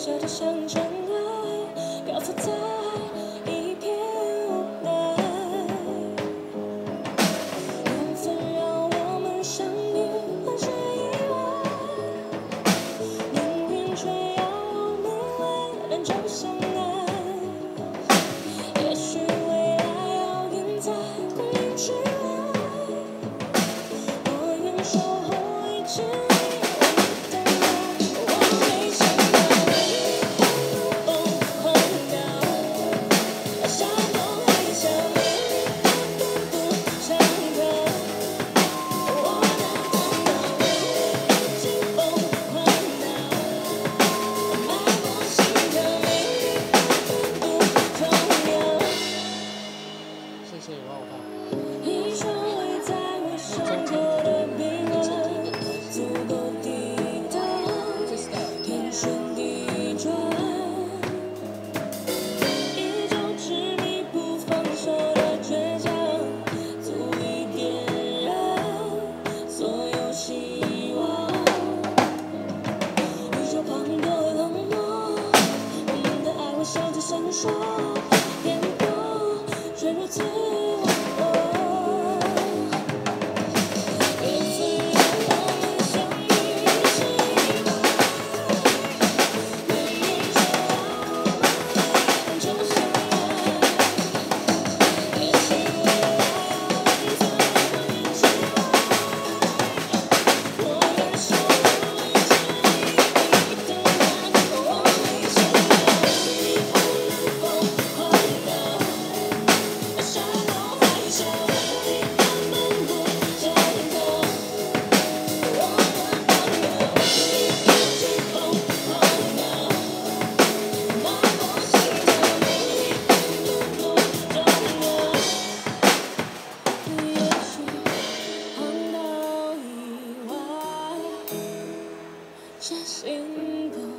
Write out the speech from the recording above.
笑得像尘埃，漂浮在一片无奈。缘分让我们相遇，还是意外？命运却要我们为人终相爱。也许未来遥远在光阴之外，我愿守候一直。 一双围在我胸口的冰冷，足够抵挡天旋地转。一种执迷不放手的倔强，足以点燃所有希望。宇宙磅礴冷漠，我们的爱会笑着闪烁，颠簸却如此。 是幸福。